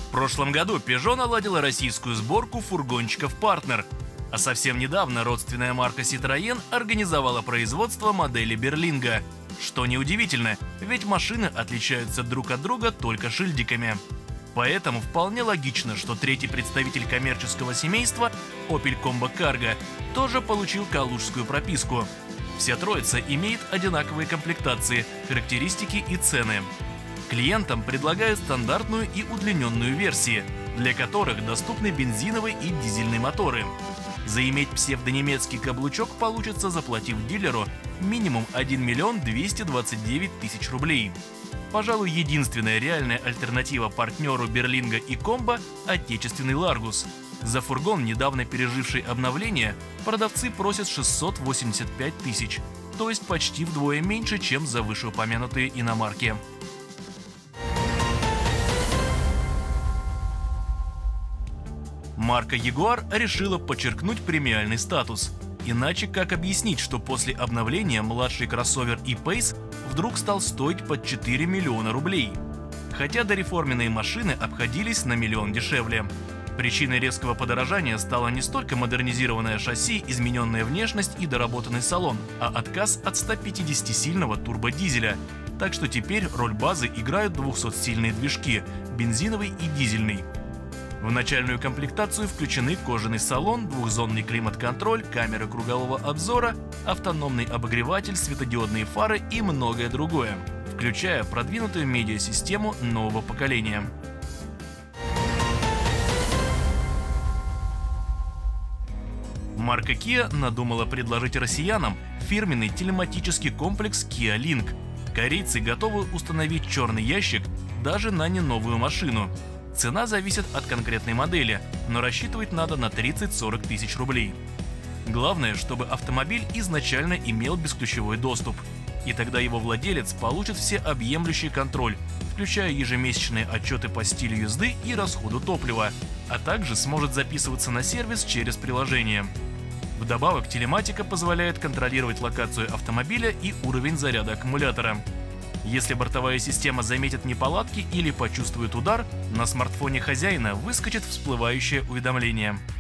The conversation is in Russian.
В прошлом году Peugeot наладила российскую сборку фургончиков Partner, а совсем недавно родственная марка Citroën организовала производство модели Berlingo. Что неудивительно, ведь машины отличаются друг от друга только шильдиками. Поэтому вполне логично, что третий представитель коммерческого семейства, Opel Combo Cargo, тоже получил калужскую прописку. Вся троица имеет одинаковые комплектации, характеристики и цены. Клиентам предлагают стандартную и удлиненную версии, для которых доступны бензиновые и дизельные моторы. Заиметь псевдонемецкий каблучок получится, заплатив дилеру минимум 1 миллион 229 тысяч рублей. Пожалуй, единственная реальная альтернатива партнеру Berlingo и Combo – отечественный Largus. За фургон, недавно переживший обновление, продавцы просят 685 тысяч, то есть почти вдвое меньше, чем за вышеупомянутые иномарки. Марка Jaguar решила подчеркнуть премиальный статус. Иначе как объяснить, что после обновления младший кроссовер E-Pace вдруг стал стоить под 4 миллиона рублей? Хотя дореформенные машины обходились на миллион дешевле. Причиной резкого подорожания стало не столько модернизированное шасси, измененная внешность и доработанный салон, а отказ от 150-сильного турбодизеля. Так что теперь роль базы играют 200-сильные движки – бензиновый и дизельный. В начальную комплектацию включены кожаный салон, двухзонный климат-контроль, камеры кругового обзора, автономный обогреватель, светодиодные фары и многое другое, включая продвинутую медиасистему нового поколения. Марка Kia надумала предложить россиянам фирменный телематический комплекс Kia Link. Корейцы готовы установить черный ящик даже на неновую машину. Цена зависит от конкретной модели, но рассчитывать надо на 30-40 тысяч рублей. Главное, чтобы автомобиль изначально имел бесключевой доступ, и тогда его владелец получит всеобъемлющий контроль, включая ежемесячные отчеты по стилю езды и расходу топлива, а также сможет записываться на сервис через приложение. Вдобавок, телематика позволяет контролировать локацию автомобиля и уровень заряда аккумулятора. Если бортовая система заметит неполадки или почувствует удар, на смартфоне хозяина выскочит всплывающее уведомление.